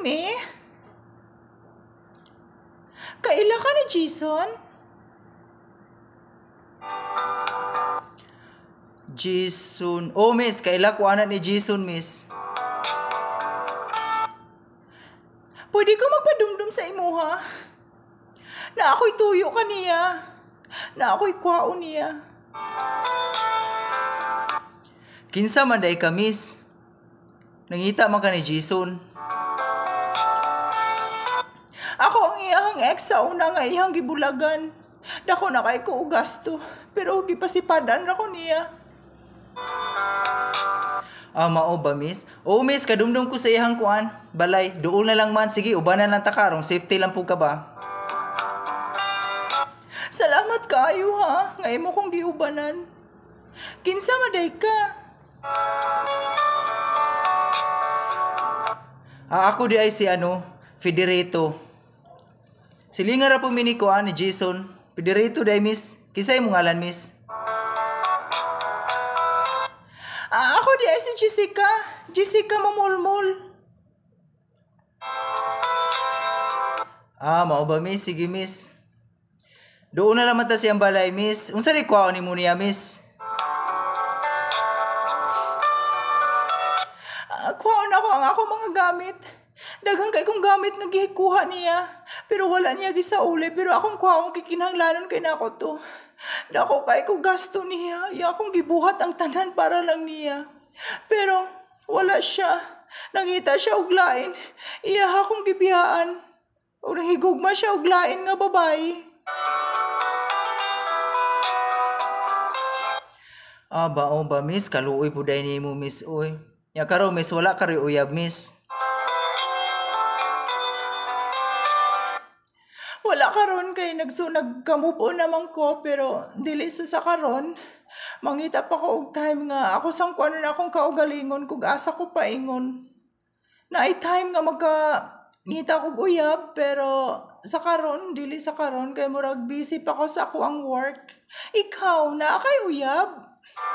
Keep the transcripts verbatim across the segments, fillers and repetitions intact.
me? Kaila ka ni Jason? Jason. Oh, miss. Kaila ko anak ni Jason, miss. Pwede ko magpadumdum sa imuha? Na ako'y tuyo ka niya. Na ako'y kwao niya. Kinsa man day ka, miss? Nangita man ka ni Jason. Ako ang iyang ex sa una nga iyang gibulagan. Dako na kay ko og gasto. Pero gipasipadan ra ko niya. Ah, mao ba, miss? Oo, miss, kadumdum ko sa iyang kuan. Balay, duol na lang man. Sige, ubanan lang takarong. Safety lang po ka ba? Salamat kaayo ha. Ngay mo kong giubanan. Kinsa maday ka? Ah, ako di ay si ano, Federico. Silingan ra po mini kuan ni Jason. Federico day, miss. Kisay mo ngalan, miss? Ah, ako di ay si Jessica. Jessica Mamulmul. Ah, mao ba, miss? Sige, miss. Doon na naman ta siyang balay, miss. Unsa ni kuha ni mo niya, miss? Ah, kuhaon ako ang ako mga gamit. Daghang kay kong gamit nga gihikuha niya. Pero wala niya gisauli. Pero akong kuhaon kikinahanglanon kay nako to. Dako kay ko gasto niya. Iya akong gibuhat ang tanan para lang niya. Pero wala siya. Nangita siya og lain. Iya akong gibiyaan. O nahigugma siya og lain nga babae. Ah, bao ba, miss? Kaluoy po day ni mo, miss. Uy. Ya karo, miss. Wala kari uyab, miss. Wala karon kay nagso nagkamupo naman ko pero dili sa sa karon. Mangita pa ko og time nga ako sang kuno na akong kaugalingon kung asa ko paingon. Naay time nga magka ngita ko uyab pero sa karon dili sa karon kay murag busy pa ko sa ako ang work. Ikaw na kay uyab.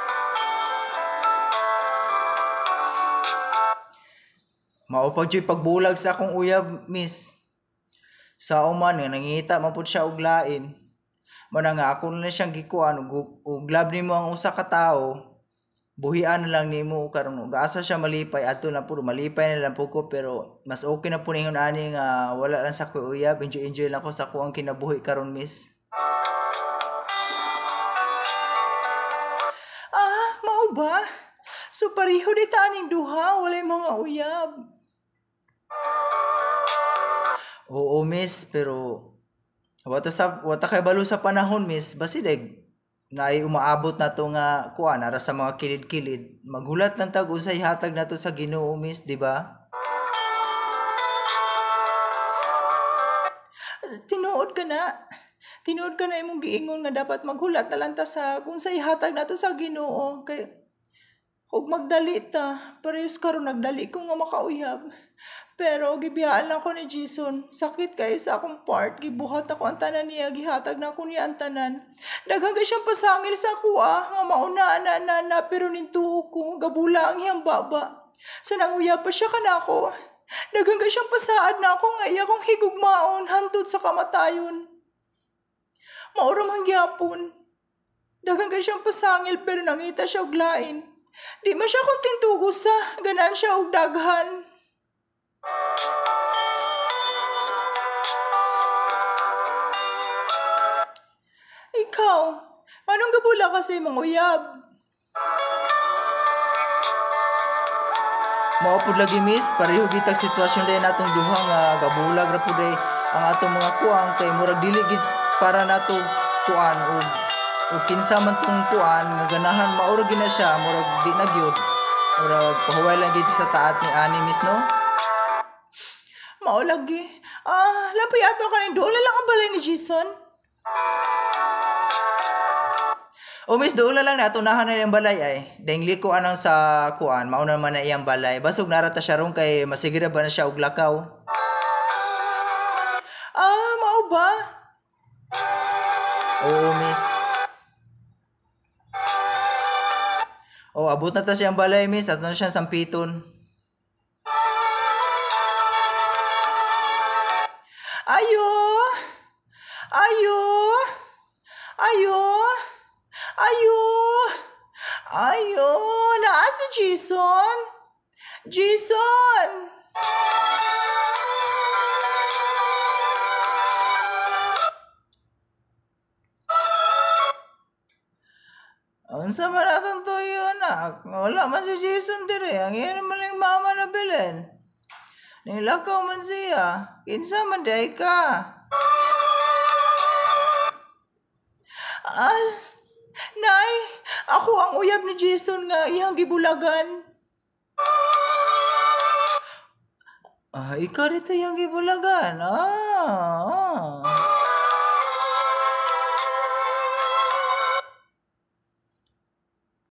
Mao pa jud pagbulag sa akong uyab, miss. Sa uman nga nangita man pud siya og lain. Mana nga ako na siyang gikuan ug ug love nimo ang usa ka tawo. Buhian na lang nimo karon ug asa siya malipay adto na puro malipay na lang po ko pero mas okay na po ningon ani nga wala lang sa ko uyab, enjoy enjoy lang ko sa ko ang kinabuhi karon, miss. Ah, mao ba? So pareho di ta aning duha walay mga uyab. Oo, miss, pero wata sa wata kay balo sa panahon, miss. Basideg naay umaabot na to nga kuan ara sa mga kilid-kilid. Magulat lang tag unsay hatag nato sa Ginoo, miss, di ba? Tinuod ka na. Tinuod ka na imong giingon nga dapat maghulat na lang ta sa kung say hatag nato sa Ginoo kay ug magdali ta. Parehas karon nagdali ko nga makauyab. Pero gibiyaan lang ko ni Jason. Sakit kayo sa akong part. Gibuhat ako ang tanan niya. Gihatag na ako niya ang tanan. Daghang ka siyang pasangil sa kuha. Nga mauna na na na. Pero nintuo ko. Gabula ang iyang baba. Sa nanguya pa siya ka na ako. Daghang ka siyang pasaad na ako. Nga iya kong higugmaon. Hantod sa kamatayon. Maura mangyapon. Daghang ka siyang pasangil. Pero nangita siya og lain. Di ma siya kong tintugo sa. Ganan siya og daghan. Ikaw, anong gabula kasi mong uyab? Mao pud lagi, miss, pareho gitag sitwasyon day natong duha nga gabulag ra pud day ang atong mga kuang kay murag dili gid para nato kuan og og kinsa man tong kuan nga ganahan maura gid na siya murag di na gyud. Murag pahuway lang gid sa taat ni ani, miss, no? Mao lagi. Ah, lampay ato ka ni doon lang ang balay ni Jason. O, miss, doon na lang na atunahan na yung balay ay. Dengli ko anong sa kuan, mauna naman na iyang balay. Basog narata siya ron kay masigira ba na siya og lakaw? Ah, mao ba? Oo, miss. O, abot na ta siyang balay, miss. At na siya sampiton. Ayo! Ayo! Ayo! Ayo! Ayo! Naa si Jason? Jason! Unsa man atong tuyo, anak? Wala man si Jason dire. Ang iyan naman yung mama na bilin. Nilakaw man siya. Kinsa man day ka? Al, nay, ako ang uyab ni Jason nga iyang gibulagan. Ah, ikaw dito yung gibulagan, ah?